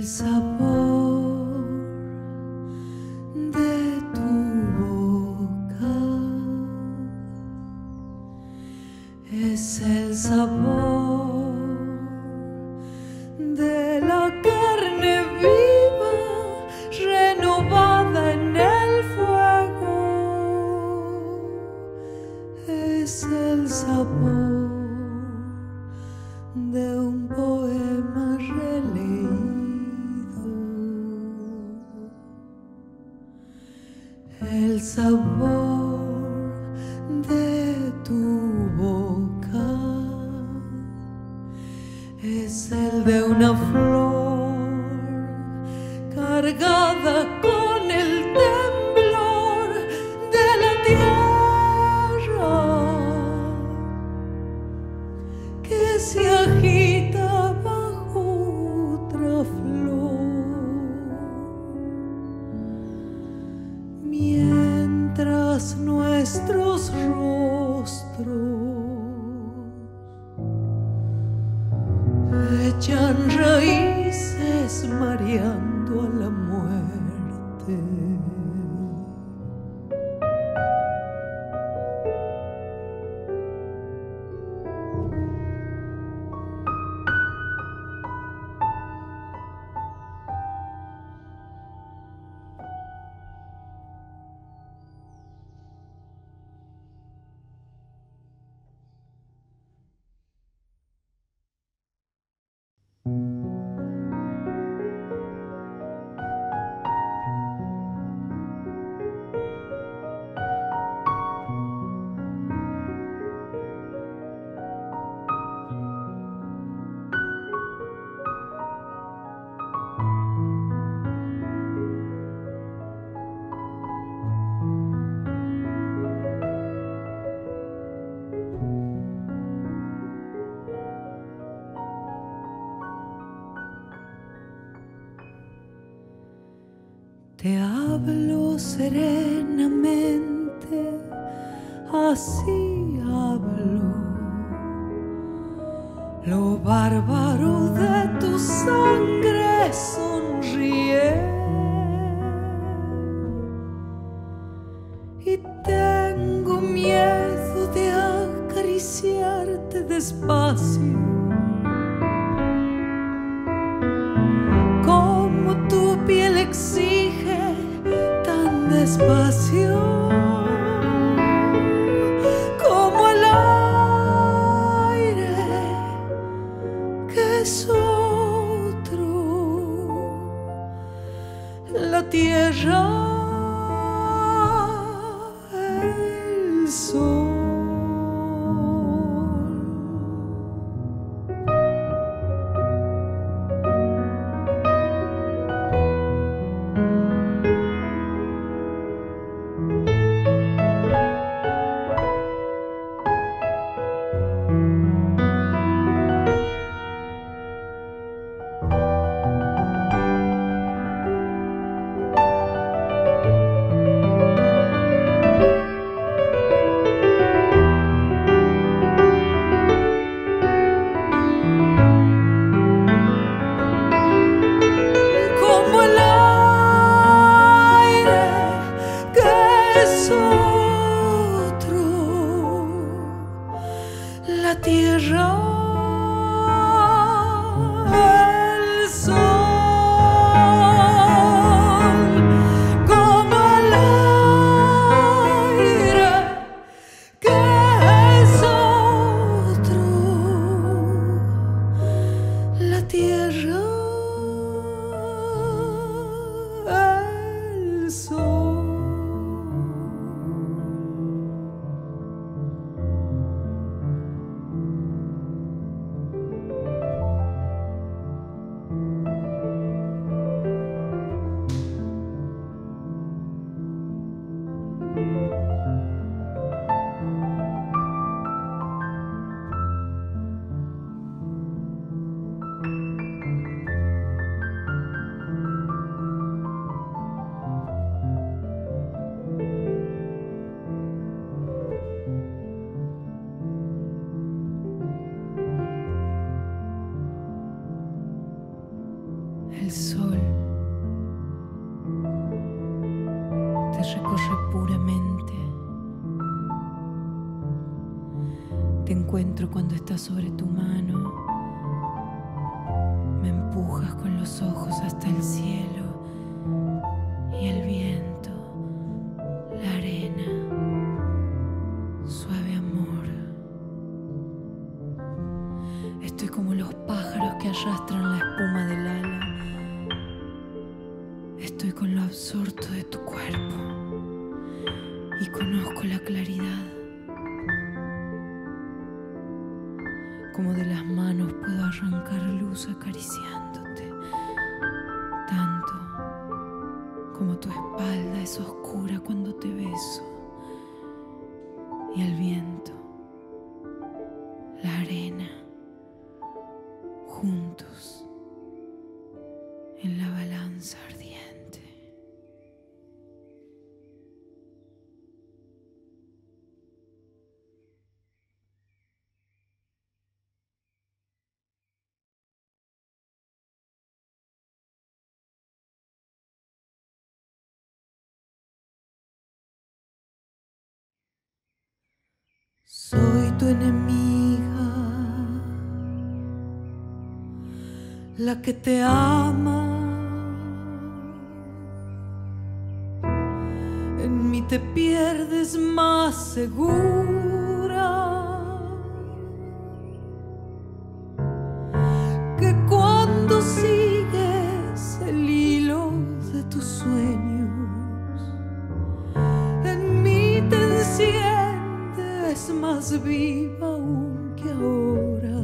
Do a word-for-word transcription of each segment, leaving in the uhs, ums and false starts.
sabor de tu boca es el sabor de la carne viva renovada en el fuego, es el sabor de un poema releído, el sabor de tu boca es el de una flor cargada con el temblor de la tierra que se agita bajo otra flor, mientras nuestros rostros echan raíces mareando a la muerte. Te hablo serenamente, así hablo. Lo bárbaro de tu sangre sonríe y tengo miedo de acariciarte despacio, como tu piel exige tan despacio, como el aire que es otro, la tierra, el sol. La tierra, el sol, como el aire que es otro, la tierra, el sol. El sol te recorre puramente. Te encuentro cuando estás sobre tu mano. Me empujas con los ojos hasta el cielo y el viento, la arena, suave amor. Estoy como los pájaros que arrastran la espuma del ala. Estoy con lo absorto de tu cuerpo y conozco la claridad. Como de las manos puedo arrancar luz acariciándote, tanto como tu espalda es oscura cuando te beso. Y el viento, la arena, juntos en la balanza ardiente. Soy tu enemiga, la que te ama. En mí te pierdes más segura que cuando sigues el hilo de tus sueños. En mí te enciendes más viva aún que ahora.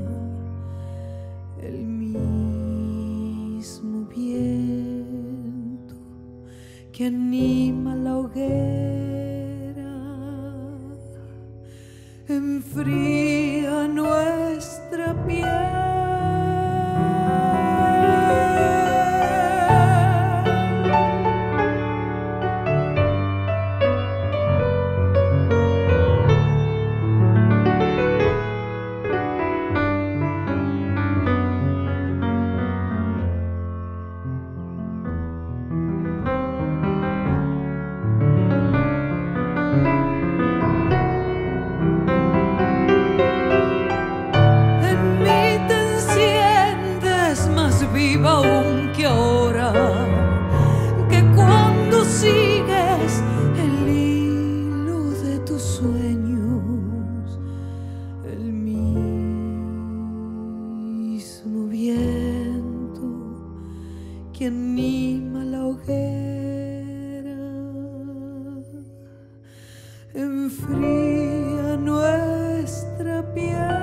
El mismo viento que anima la hoguera enfría nuestra piel. Viva aún que ahora, que cuando sigues el hilo de tus sueños. El mismo viento que anima la hoguera enfría nuestra piel.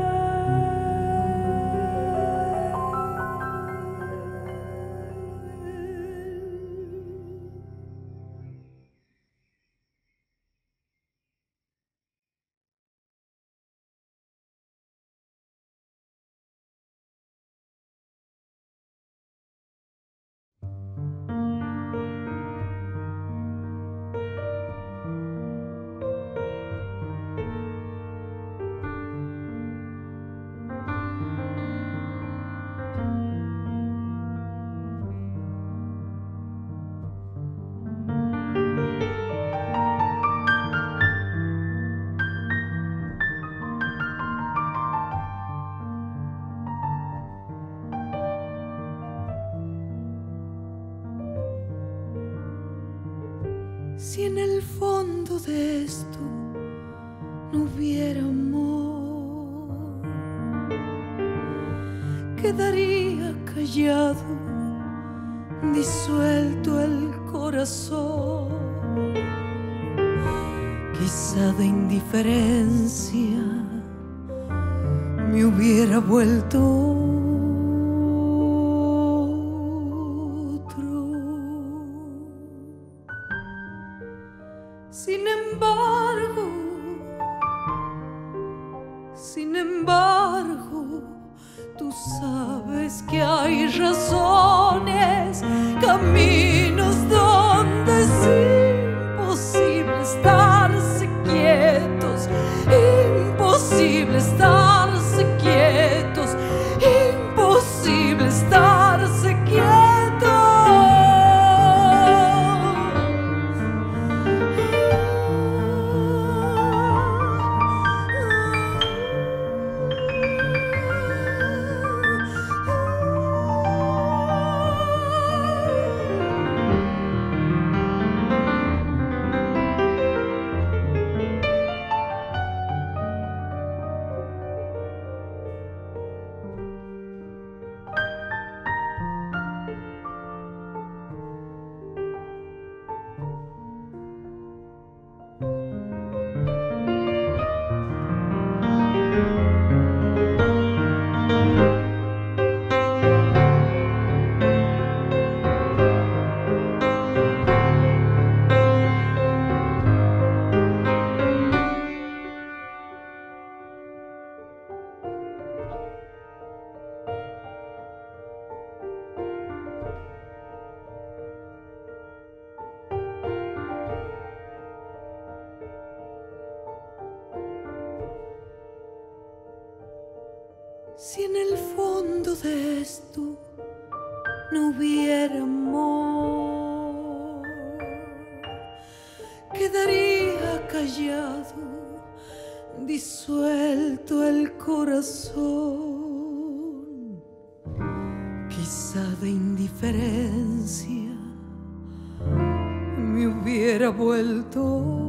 Si en el fondo de esto no hubiera amor, quedaría callado, disuelto el corazón. Quizá de indiferencia me hubiera vuelto Sin embargo, sin embargo, tú sabes que hay razones, caminos donde es imposible estarse quietos, imposible estarse quietos, imposible estarse quietos. fondo de esto no hubiera amor, quedaría callado, disuelto el corazón, quizá de indiferencia me hubiera vuelto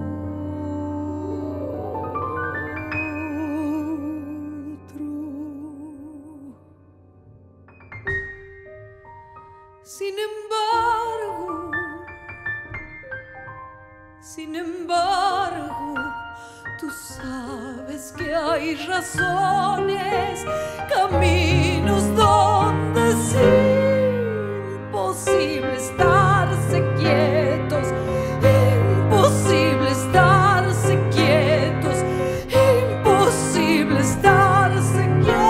Sin embargo, sin embargo, tú sabes que hay razones, caminos donde es imposible estarse quietos, imposible estarse quietos, imposible estarse quietos.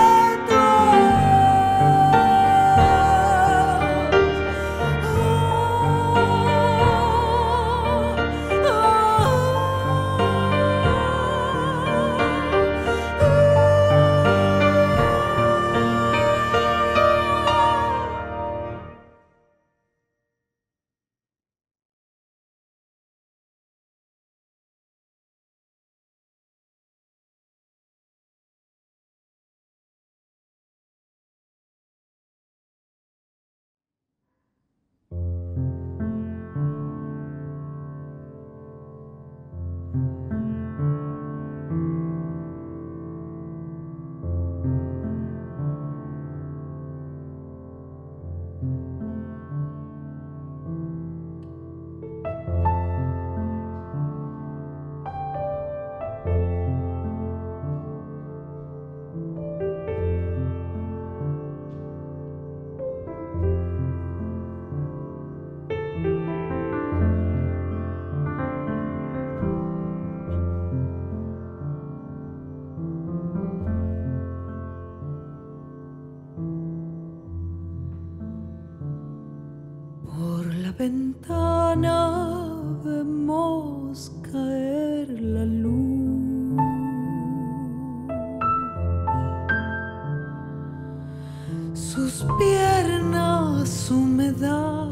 Ventana vemos caer la luz, sus piernas humedad,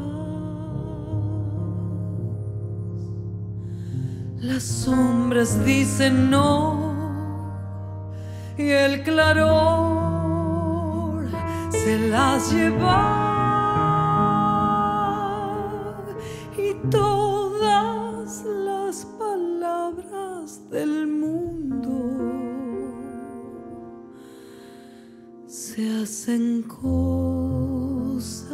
las sombras dicen no y el claror se las lleva. Todas las palabras del mundo se hacen cosas.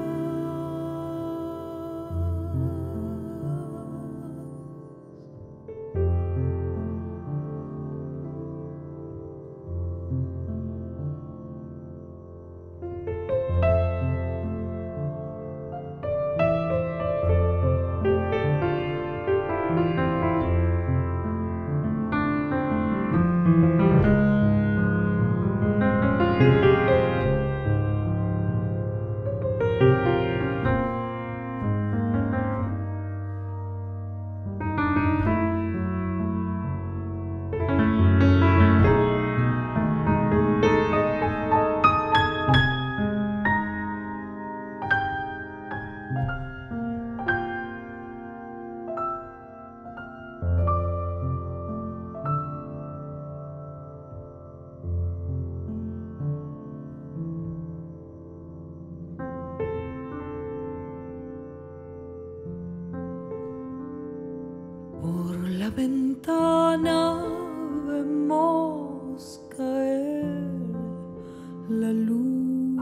La ventana vemos caer la luz,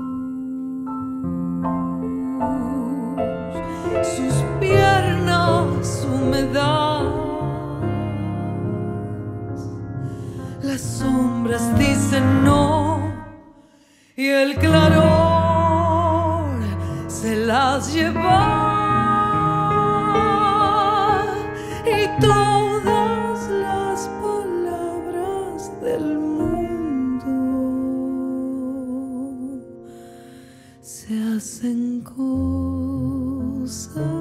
sus piernas humedad, las sombras dicen no y el claror se las lleva. Y todas las palabras del mundo se hacen cosas.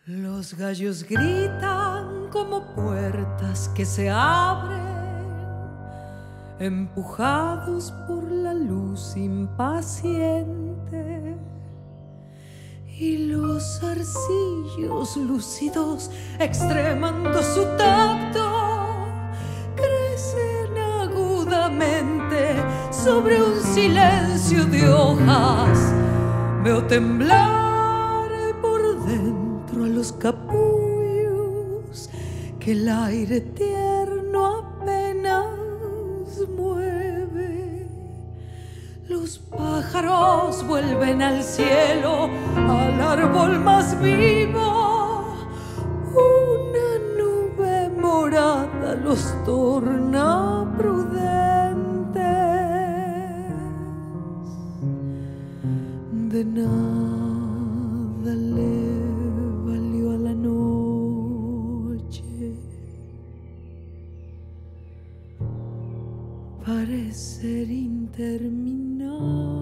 Los gallos gritan como puertas que se abren, empujados por la luz impaciente. Y los zarcillos lúcidos, extremando su tacto, crecen agudamente sobre un silencio de hojas. Veo temblar por dentro a los capullos que el aire tierno apenas mueve. Los pájaros vuelven al cielo, al árbol más vivo. Una nube morada los torna prudentes. De nada le valió a la noche parecer interminable.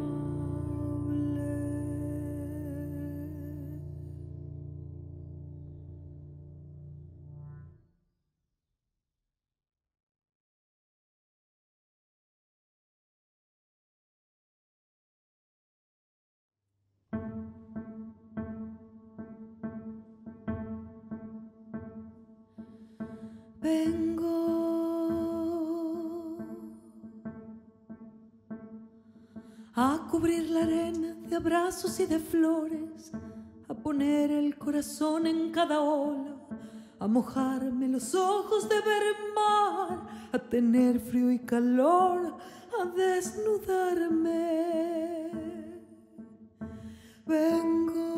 Vengo a cubrir la arena de abrazos y de flores, a poner el corazón en cada ola, a mojarme los ojos de ver mar, a tener frío y calor, a desnudarme. Vengo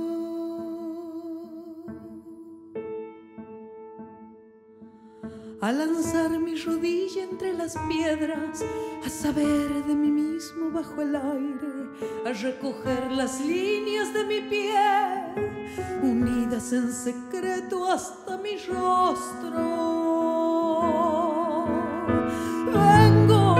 a lanzar mi rodilla entre las piedras, a saber de mí mismo bajo el aire, a recoger las líneas de mi piel, unidas en secreto hasta mi rostro. Vengo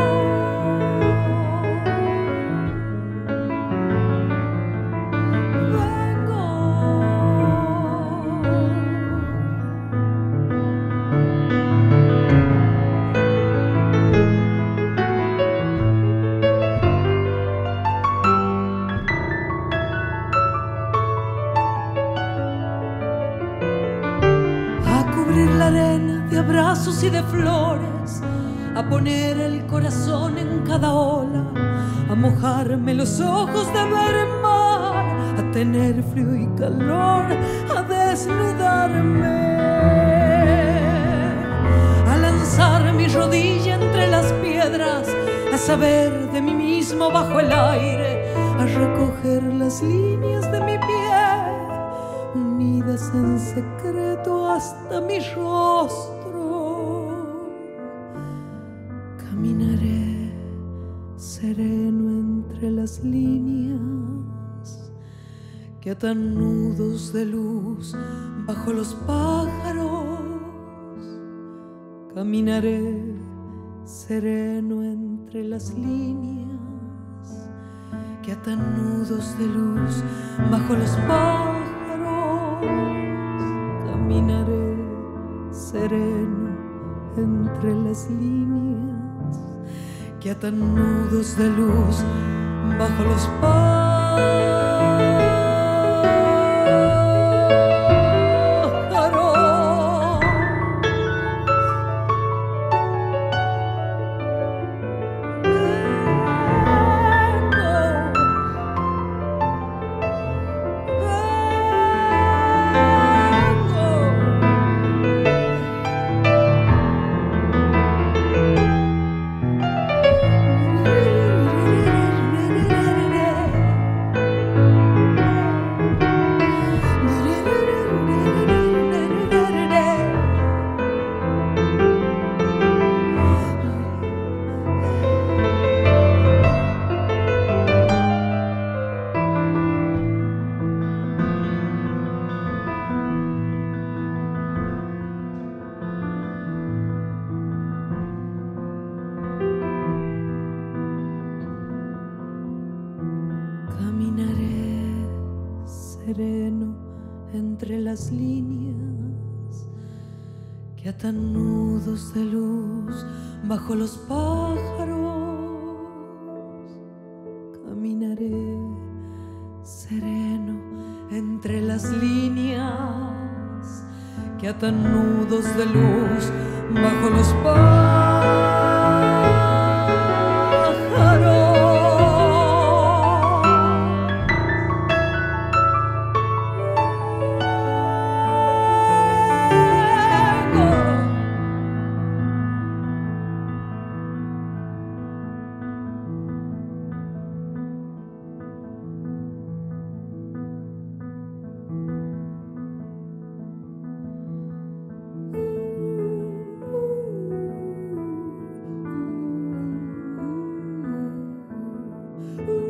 de abrazos y de flores, a poner el corazón en cada ola, a mojarme los ojos de ver mar, a tener frío y calor, a desnudarme, a lanzar mi rodilla entre las piedras, a saber de mí mismo bajo el aire, a recoger las líneas de mi piel, unidas en secreto hasta mi rostro. Caminaré sereno entre las líneas que atan nudos de luz bajo los pájaros. Caminaré sereno entre las líneas que atan nudos de luz bajo los pájaros. Caminaré sereno entre las líneas que atan nudos de luz bajo los pájaros. Caminaré sereno entre las líneas que atan nudos de luz bajo los pájaros. Caminaré sereno entre las líneas que atan nudos de luz bajo los pájaros. Ooh.